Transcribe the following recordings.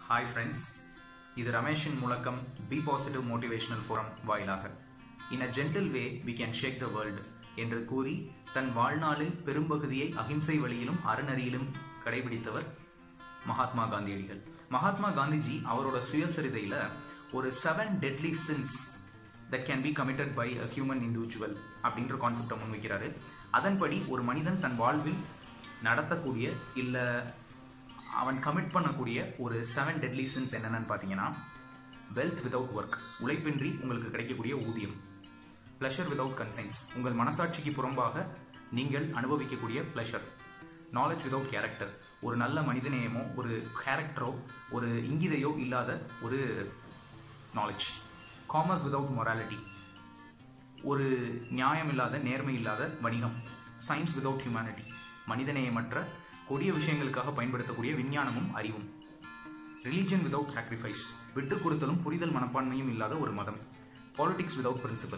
Hi friends, இது ரமேஷின் முழக்கம் Be Positive Motivational Forum வாயிலாக In a gentle way we can shake the world என்று கூறி தன் வாழ்நாளில் பெரும்பகுதியை அகிம்சை வழியிலும் அறநெறியிலும் கடைபிடித்தவர் மகாத்மா காந்தியடிகள். மகாத்மா காந்திஜி அவரோட சுயசரிதையில ஒரு 7 deadly sins that can be committed by a human individual அப்படின்ற கான்செப்டை முன்வைக்கிறாரு. அதன்படி ஒரு மனிதன் தன் வாழ்வில் நடத்தக்கூடிய இல்ல அவன் கமிட் பண்ணக்கூடிய ஒரு 7 deadly sins என்னன்னு பார்த்தீங்கன்னா, wealth without work, உழைப்பின்றி உங்களுக்கு கிடைக்கக்கூடிய ஊதியம்; pleasure without conscience, உங்கள் மனசாட்சிக்கு புறம்பாக நீங்கள் அனுபவிக்கக்கூடிய pleasure; knowledge without character, ஒரு நல்ல மனிதநேயமோ ஒரு கேரக்டரோ ஒரு இங்கிதையோ இல்லாத ஒரு knowledge; commerce without morality, ஒரு நியாயம் இல்லாத நேர்மை இல்லாத வணிகம்; science without humanity, மனிதநேயமற்ற கொடிய விஷயங்களுக்காக பயன்படுத்தக்கூடிய விஞ்ஞானமும் அறிவும்; religion without sacrifice, விட்டு கொடுத்தலும் புரிதல் மனப்பான்மையும் இல்லாத ஒரு மதம்; politics without principle,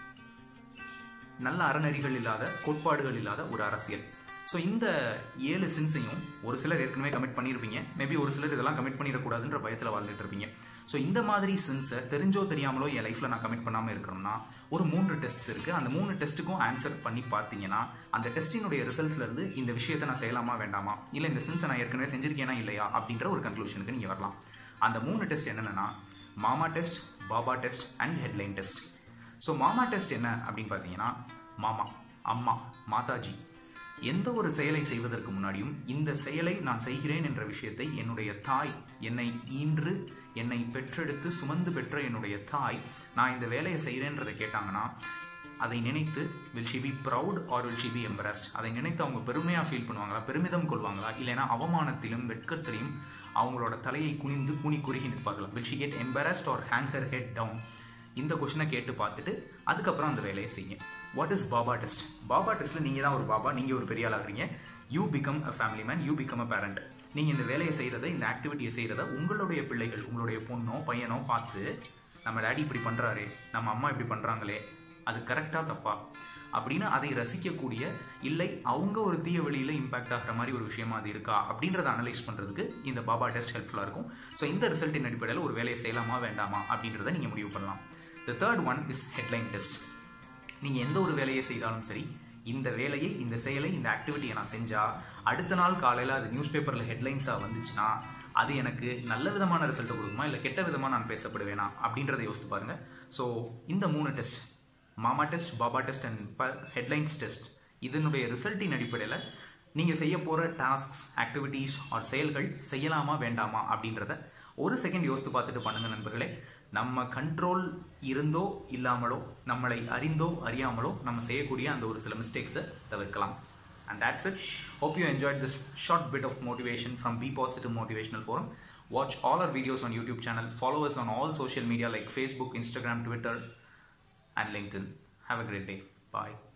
நல்ல அறநெறிகள் இல்லாத கோட்பாடுகள் இல்லாத ஒரு அரசியல். ஸோ இந்த 7 சின்ஸையும் ஒரு சிலர் ஏற்கனவே கமிட் பண்ணியிருப்பீங்க, மேபி ஒரு சிலர் இதெல்லாம் கமிட் பண்ணிடக்கூடாதுன்ற பயத்தில் வாழ்ந்துட்டு இருப்பீங்க. ஸோ இந்த மாதிரி சின்ஸை தெரிஞ்சோ தெரியாமலோ என் லைஃப்பில் நான் கமிட் பண்ணாமல் இருக்கணும்னா ஒரு 3 டெஸ்ட்ஸ் இருக்குது. அந்த 3 டெஸ்ட்டுக்கும் ஆன்சர் பண்ணி பார்த்தீங்கன்னா அந்த டெஸ்டினுடைய ரிசல்ட்ஸ்லேருந்து இந்த விஷயத்தை நான் செய்யலாமா வேண்டாமா, இல்லை இந்த சின்ஸை நான் ஏற்கனவே செஞ்சிருக்கேனா இல்லையா அப்படின்ற ஒரு கன்க்ளூஷனுக்கு நீங்கள் வரலாம். அந்த 3 டெஸ்ட் என்னென்னா மாமா டெஸ்ட், பாபா test and headline test. So மாமா டெஸ்ட் என்ன அப்படின்னு பார்த்தீங்கன்னா, மாமா, அம்மா, மாதாஜி எந்த ஒரு செயலை செய்வதற்கு முன்னாடியும் இந்த செயலை நான் செய்கிறேன் என்ற விஷயத்தை என்னுடைய தாய், என்னை ஈன்று என்னை பெற்றெடுத்து சுமந்து பெற்ற என்னுடைய தாய் நான் இந்த வேலையை செய்கிறேன்றதை கேட்டாங்கன்னா அதை நினைத்து will she be proud or will she be embarrassed, அதை நினைத்து அவங்க பெருமையாக ஃபீல் பண்ணுவாங்களா, பெருமிதம் கொள்வாங்களா, இல்லைனா அவமானத்திலும் வெட்கத்திலையும் அவங்களோட தலையை குனிந்து கூனி குறுகி நிற்பார்களா, will she get embarrassed or hang her head down, இந்த கொஸ்டினை கேட்டு பார்த்துட்டு அதுக்கப்புறம் அந்த வேலையை செய்யுங்க. வாட் இஸ் பாபா டெஸ்ட்? பாபா டெஸ்ட்டில் நீங்கள் தான் ஒரு பாபா, நீங்கள் ஒரு பெரிய ஆளாகிறீங்க. You become a family man, you become a parent. நீங்கள் இந்த வேலையை செய்கிறத, இந்த ஆக்டிவிட்டியை செய்கிறத உங்களுடைய பிள்ளைகள், உங்களுடைய பொண்ணோ பையனோ பார்த்து நம்ம டேடி இப்படி பண்ணுறாரு, நம்ம அம்மா இப்படி பண்ணுறாங்களே, அது கரெக்டாக தப்பா அப்படின்னு அதை ரசிக்கக்கூடிய, இல்லை அவங்க ஒரு தீய வழியில் இம்பாக்ட் ஆகிற மாதிரி ஒரு விஷயமா அது இருக்கா அப்படின்றத அனலைஸ் பண்ணுறதுக்கு இந்த பாபா டெஸ்ட் ஹெல்ப்ஃபுல்லாக இருக்கும். ஸோ இந்த ரிசல்ட்டின் அடிப்படையில் ஒரு வேலையை செய்யலாமா வேண்டாமா அப்படின்றத நீங்கள் முடிவு பண்ணலாம். The third one is headline test. நீங்கள் எந்த ஒரு வேலையை செய்தாலும் சரி, இந்த வேலையை, இந்த செயலை, இந்த ஆக்டிவிட்டியை நான் செஞ்சால் அடுத்த நாள் காலையில் அது நியூஸ் பேப்பரில் ஹெட்லைன்ஸாக வந்துச்சுன்னா அது எனக்கு நல்ல விதமான ரிசல்ட்டை கொடுக்குமா, இல்லை கெட்ட விதமாக நான் பேசப்படுவேனா அப்படின்றத யோசித்து பாருங்கள். ஸோ இந்த 3 டெஸ்ட், மாமா டெஸ்ட், பாபா டெஸ்ட் அண்ட் ஹெட்லைன்ஸ் டெஸ்ட், இதனுடைய ரிசல்ட்டின் அடிப்படையில் நீங்கள் செய்ய போகிற டாஸ்க்ஸ், ஆக்டிவிட்டீஸ் ஆர் செயல்கள் செய்யலாமா வேண்டாமா அப்படின்றத ஒரு செகண்ட் யோசித்து பார்த்துட்டு பண்ணுங்க நண்பர்களே. நம்ம கண்ட்ரோல் இருந்தோ இல்லாமலோ, நம்மளை அறிந்தோ அறியாமலோ நம்ம செய்யக்கூடிய அந்த ஒரு சில மிஸ்டேக்ஸை தவிர்க்கலாம். And that's it. Hope you enjoyed this short bit of motivation from Be Positive Motivational Forum. Watch all our videos on YouTube channel. Follow us on all social media like Facebook, Instagram, Twitter and LinkedIn. Have a great day. Bye.